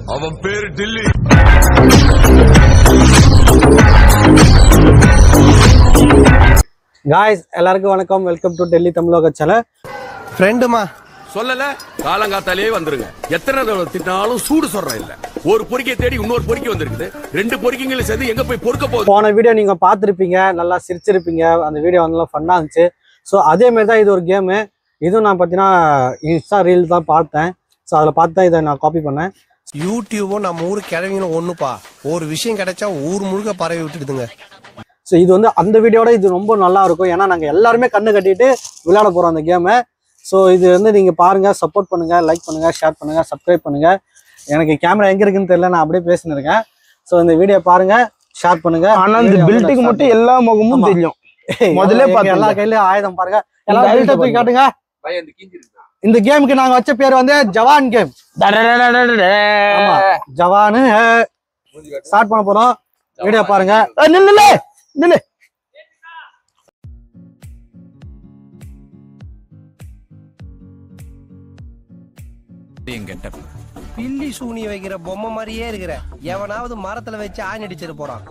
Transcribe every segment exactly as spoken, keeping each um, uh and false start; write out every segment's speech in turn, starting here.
அவன் பேரு டில்லி. காய்ஸ் எல்லாருக்கும் வணக்கம். வெல்கம் டு டெல்லி தமிழக சேனல். ஃப்ரெண்டுமா சொல்லல காலங்காத்தாலே வந்துருங்க. எத்தனை தடவை திட்டாலும் சூடு சொல்றேன் இல்ல. ஒரு பொறிக்கை தேடி இன்னொரு பொறிக்கை வந்திருக்குது. ரெண்டு பொறிக்கைங்களும் சேர்ந்து எங்க போய் பொறுக்க போகுது. போன வீடியோ நீங்க பாத்திருப்பீங்க, நல்லா சிரிச்சிருப்பீங்க. அந்த வீடியோ வந்து ஃபன்னா இருந்துச்சு. ஸோ அதே மாதிரி தான் இது ஒரு கேமு. இதுவும் நான் பார்த்தீங்கன்னா இன்ஸ்டா ரீல் தான் பார்த்தேன். ஸோ அதில் பார்த்து தான் இதை நான் காப்பி பண்ணேன். யூடியூபும் நம்ம ஊர் கிழவிங்களும் ஒண்ணுப்பா. ஒரு விஷயம் கிடைச்சா ஊர் முழுக்க பரவி விட்டுடுதுங்க. ஸோ இது வந்து அந்த வீடியோட இது ரொம்ப நல்லா இருக்கும். ஏன்னா நாங்கள் எல்லாருமே கண்ணு கட்டிட்டு விளையாட போகிறோம் அந்த கேமை. ஸோ இது வந்து நீங்கள் பாருங்கள், சப்போர்ட் பண்ணுங்கள், லைக் பண்ணுங்கள், ஷேர் பண்ணுங்கள், சப்ஸ்கிரைப் பண்ணுங்கள். எனக்கு கேமரா எங்கே இருக்குன்னு தெரியல, நான் அப்படியே பேசினிருக்கேன். ஸோ இந்த வீடியோ பாருங்கள், ஷேர் பண்ணுங்கள். ஆனால் இந்த பில்டிங் மட்டும் எல்லா முகமும் தெரியும். முதல்ல பார்த்து எல்லா கையிலயும் ஆயுதம் பாருங்க. எல்லாரும் பில்ட் போய் காட்டுங்க. இந்த கேமுக்கு நாங்க வச்ச பேர் வந்து ஜவான் கேம். ஜவானு ஸ்டார்ட் பண்ண போறோம். வீடியோ பாருங்க. நில்லு நில்லு. பில்லி சூனி வைக்கிற பொம்மை மாதிரியே இருக்கிற எவனாவது மரத்துல வச்சு ஆணி அடிச்சிட்டு போறான்.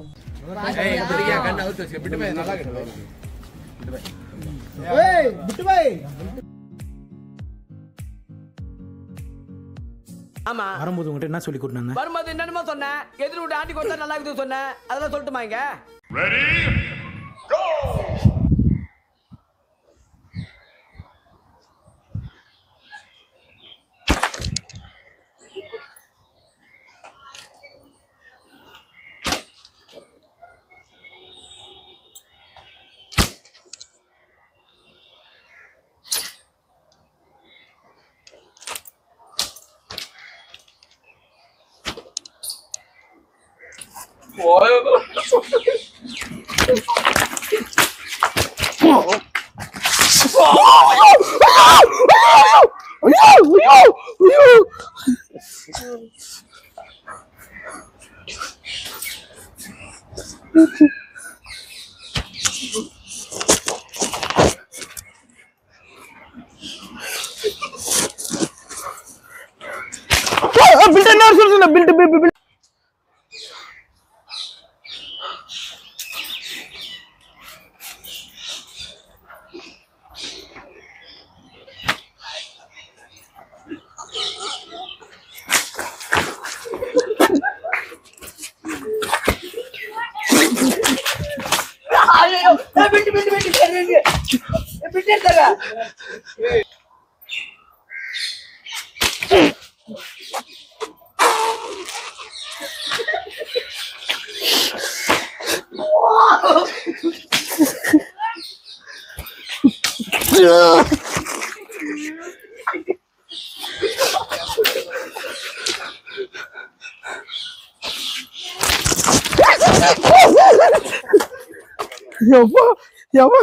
ஆமா வரும்போது உங்ககிட்ட என்ன சொல்லி கூட்டினாங்க? வரும்போது என்னன்னு சொன்னேன். எதிர விட்டு ஆண்டி கொடுத்தா நல்லா இருக்குது சொன்னேன். அதெல்லாம் சொல்லட்டுமா இங்க? ரெடி கோ. பில்ட் என்ன சொல்றீங்க? Build build Yava, yava.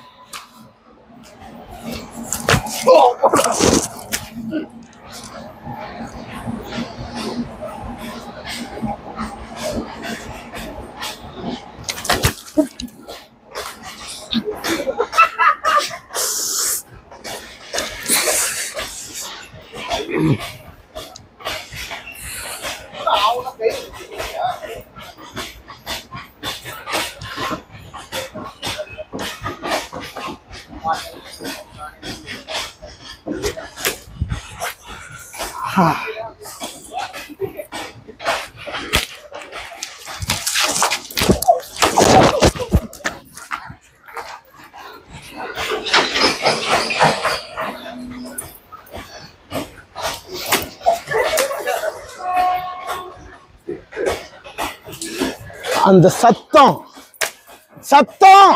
அந்த சத்தம் சத்தம்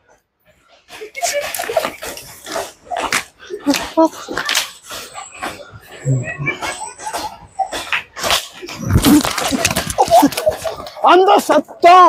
அந்த சத்தம்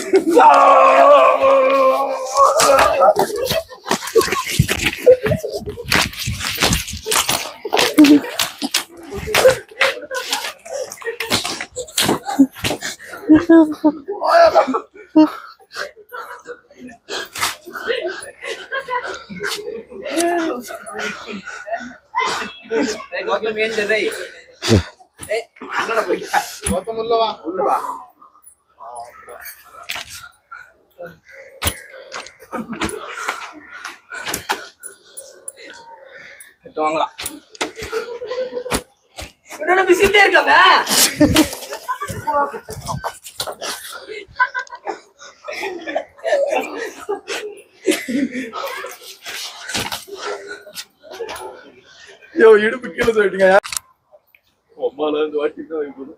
இடுப்பு கீழே சொல்லிட்டீங்க. அம்மால இருந்து வாட்டி தான் வைக்கணும்.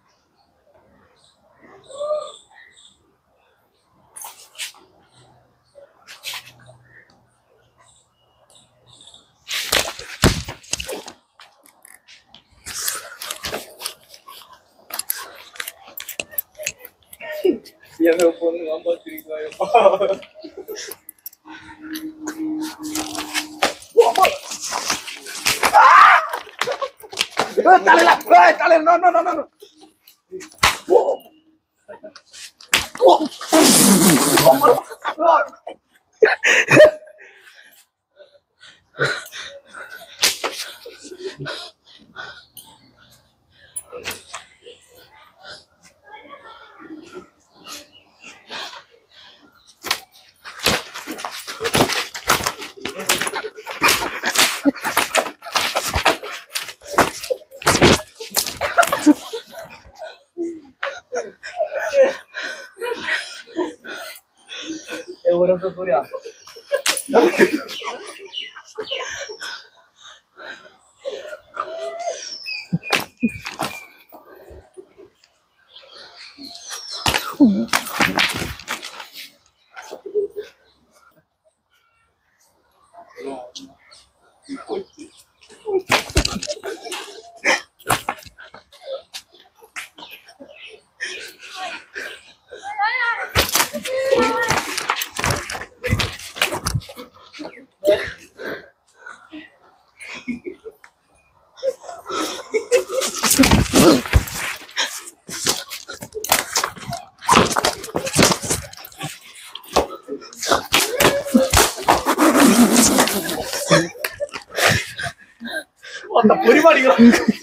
என்ன பொண்ணு காப்பாத்திருக்கா? தலையில தலையில no no no no Orang tu Korea. அந்த பொறிமாடிகள்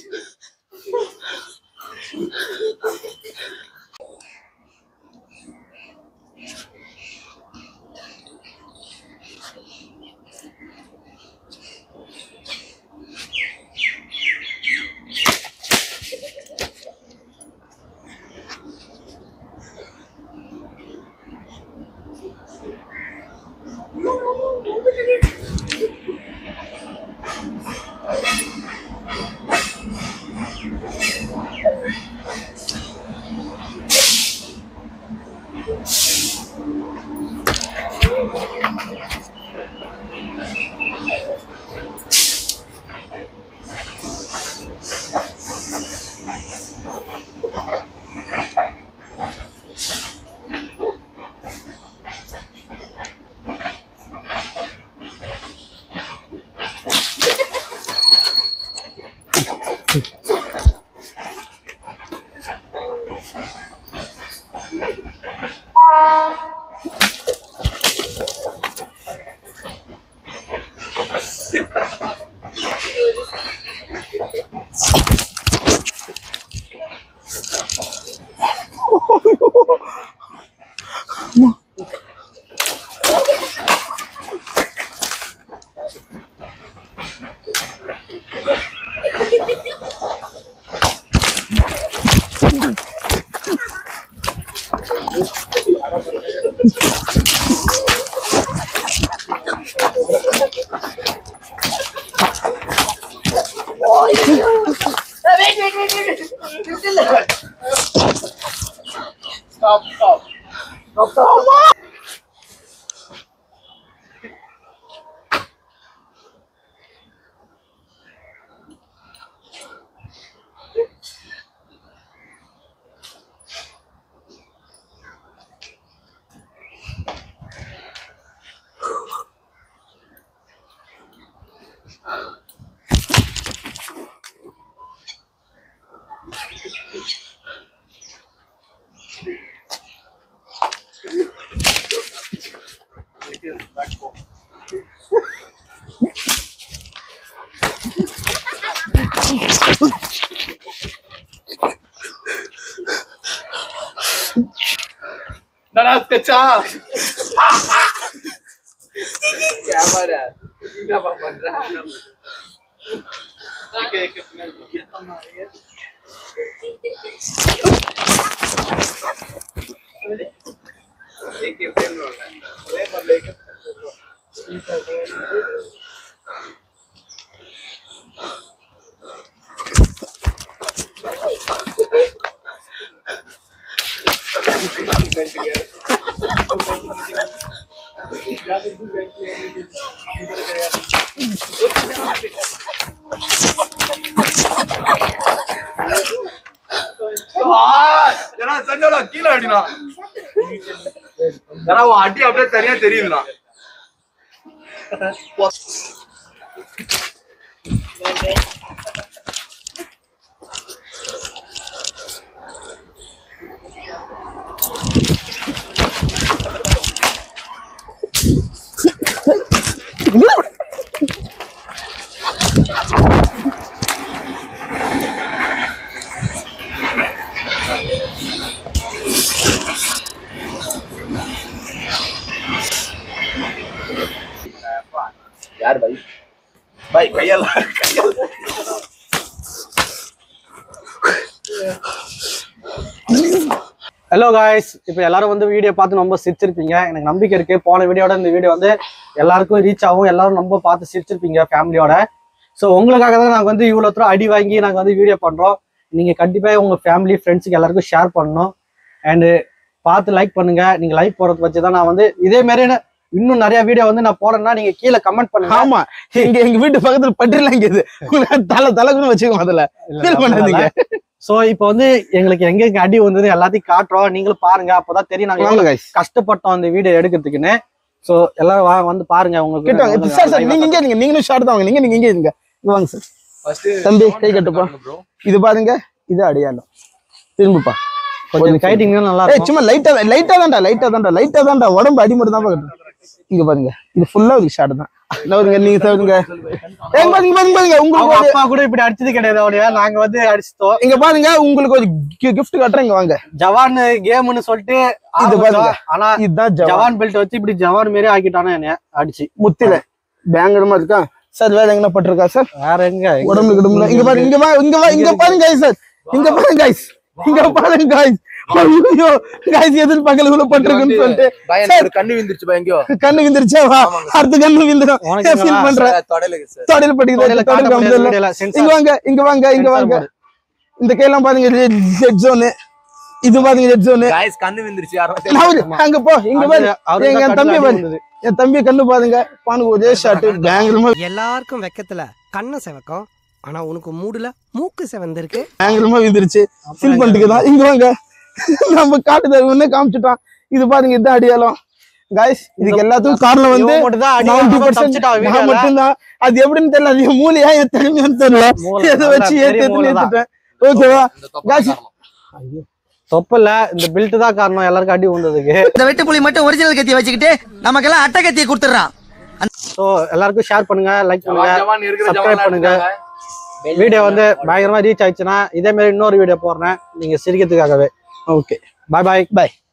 Stop, stop. Stop, stop. கச்சா கீழே அடினா அடி அப்படியே தனியா தெரியுதுண்ணா. यार भाई भाई கையால கையால ஹலோ காய்ஸ், இப்போ எல்லாரும் வந்து வீடியோ பார்த்து ரொம்ப சிரிச்சிருப்பீங்க. எனக்கு நம்பிக்கை இருக்கு போன வீடியோட இந்த வீடியோ வந்து எல்லாருக்கும் ரீச் ஆகும், எல்லாரும் ரொம்ப பார்த்து சிரிச்சிருப்பீங்க ஃபேமிலியோட. ஸோ உங்களுக்காக தான் நாங்கள் வந்து இவ்வளோ தூரம் அடி வாங்கி நாங்கள் வந்து வீடியோ பண்ணுறோம். நீங்கள் கண்டிப்பாக உங்கள் ஃபேமிலி ஃப்ரெண்ட்ஸுக்கு எல்லாருக்கும் ஷேர் பண்ணணும். அண்டு பார்த்து லைக் பண்ணுங்க. நீங்கள் லைக் போடுறத வச்சு தான் நான் வந்து இதே மாதிரி இன்னும் நிறைய வீடியோ வந்து நான் போறேன்னா நீங்க கீழே கமெண்ட் பண்ணுங்க. ஆமா, எங்க எங்க வீட்டு பக்கத்துல பட்டிரலாம் இங்க தலை தலைக்குன்னு வச்சுக்கோங்க, அதுல ஃபீல் பண்ணாதீங்க. சோ இப்போ வந்து எங்களுக்கு எங்க எங்க அடி வந்தது எல்லாத்தையும் காட்டுறோம், நீங்களும் பாருங்க. அப்பதான் தெரியும் நாங்க கஷ்டப்பட்டோம் அந்த வீடியோ எடுக்கிறதுக்குன்னு. சோ எல்லாரும் வாங்க வந்து பாருங்க. உங்களுக்கு சார் சார் நீங்க இங்க நீங்க நீங்களும் ஷார்ட் தான் வாங்க, நீங்க நீங்க இங்க இருங்க. இங்க வாங்க சார். தம்பி கை கட்டுப்பா. இது பாருங்க, இது அடையாளம். திரும்பப்பா கொஞ்சம் கைட்டிங் நல்லா இருக்கும். சும்மா லைட்டா லைட்டா தான்டா லைட்டா தான்டா லைட்டா தான்டா உடம்பு அடி மட்டும் தான் பாக்கணும். இங்க பாருங்க, இது ஃபுல்லா ஒரு ஷாட் தான். நீங்க சொல்லுங்க. உங்களுக்கு அப்பா கூட இப்படி அடிச்சது கிடையாது, அவளையா நாங்க வந்து அடிச்சிட்டோம். இங்க பாருங்க, உங்களுக்கு ஒரு கிஃப்ட் காட்டுறேன். இங்க வாங்க. ஜவான் கேம்னு சொல்லிட்டு இது பாருங்க. ஆனா இதுதான் ஜவான் பெல்ட் வச்சு இப்படி ஜவான் மாரி ஆக்கிட்டானா என்ன அடிச்சு முத்தில பயங்கரமா இருக்கா சார். வேற எங்க பட்டிருக்கா சார்? வேற எங்க உடம்பு கிடம்புல. இங்க பாருங்க, இங்க வா இங்க வா இங்க பாருங்க சார். இங்க பாருங்க गाइस, இங்க பாருங்க गाइस. ஐயோ गाइस, எதிர் பக்கல உள்ள பட்டிருக்குன்னு சொல்லிட்டு பயங்கர கண்ணு விந்திருச்சு. பயங்கோ கண்ணு விந்திருச்சா? வா அடுத்த கண்ணு விந்திரும். ஃபீல் பண்றேன். தொடையில சார், தொடையில பட்டிக்குது. தொடையில கம்பல. இங்க வாங்க, இங்க வாங்க, இங்க வாங்க. இந்த கையெல்லாம் பாருங்க, ரெட் ஜோன். இது பாருங்க ரெட் ஜோன். गाइस கண்ணு விந்திருச்சு. யாரோ அங்க போ. இங்க பாருங்க, எங்க தம்பி பாருங்க. என் தம்பி கண்ணு பாருங்க. பானுக்கு ஒரே ஷாட் பயங்கரமா. எல்லாருக்கும் வெக்கத்துல கண்ணு செவக்கும், ஆனா உனக்கு மூடுல மூக்கு செவந்திருக்கு. பயங்கரமா விந்திருச்சு. ஃபீல் பண்ணிட்டுதான். இங்க வாங்க, நம்ம காட்டு ஒண்ணு காமிச்சுட்டான். இது பாருங்க, இதுதான் அடியாளம். गाइस இதுக்கு எல்லாத்துக்கும் காரணம் வந்து நான் மட்டும்தான். அது எப்படின்னு தெரியல, அது மூளையா என் திறமையான்னு தெரியல. இதை வச்சு ஏத்தி ஏத்திட்டேன். ஓகேவா गाइस? தொப்பல இந்த பில்ட் தான் காரணம் எல்லாருக்கும் அடி வந்ததுக்கு. இந்த வெட்டு புலி மட்டும் ஒரிஜினல் கத்தியை வச்சுக்கிட்டு நமக்கெல்லாம் அட்டை கத்தியை கொடுத்துறான். ஸோ எல்லாருக்கும் ஷேர் பண்ணுங்க, லைக் பண்ணுங்க, சப்ஸ்கிரைப் பண்ணுங்க. வீடியோ வந்து பயங்கரமா ரீச் ஆயிடுச்சுன்னா இதே மாதிரி இன்னொரு வீடியோ போடுறேன் நீங்க சிரிக்கிறதுக்காகவே. ஓகே, பாய் பாய் பாய்.